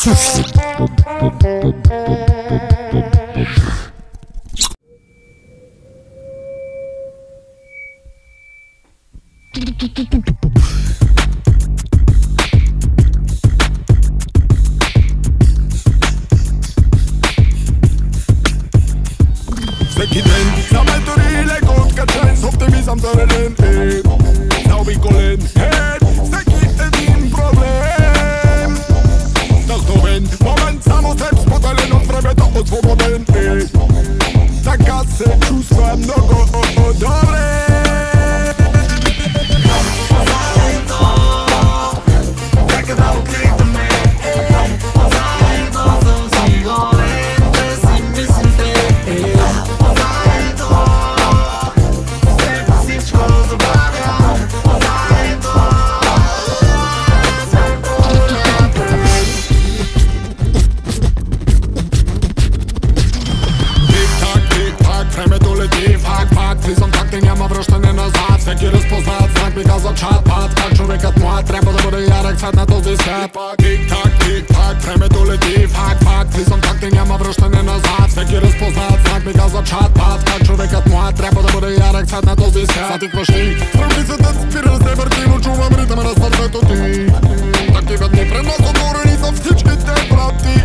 Sekitin, samelt du die Leck und Katschens, auf dem Wies am Törren, Sau wie Colin, Sekitin din problem. Dacht du wenn, moment, samo selbst modellen und fremde od svobodен, Така се чувства много добре. Всеки разпознат знак ми казва чат-пат. Как човекът млад трябва да бъде ярък цвят на този свят. Тик-так, времето лети. Факт, влизам такти, няма връщане назад. Всеки разпознат знак ми казва чат-пат. Как човекът млад трябва да бъде ярък цвят на този свят. Затикваш ти, сравницата спира, се върти, но чувам ритъма на сърцето ти. Такива дни пред нас отворени са всичките врати.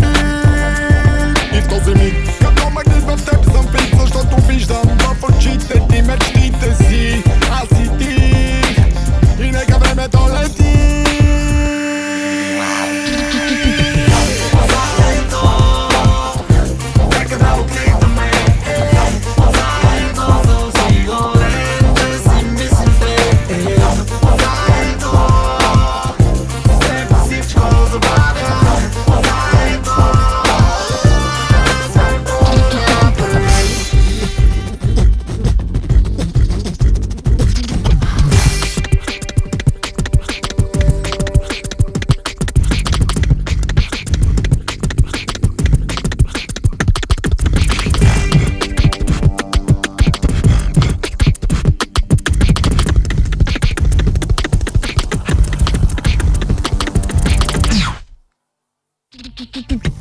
И в този миг, като магнит в теб съм пит, защото виждам в очите ти мечтите си. Аз и ти, и нека времето лети. Нека да опитаме, заедно да си горем, да си мислите. Заедно, с теб всичко забавя. Do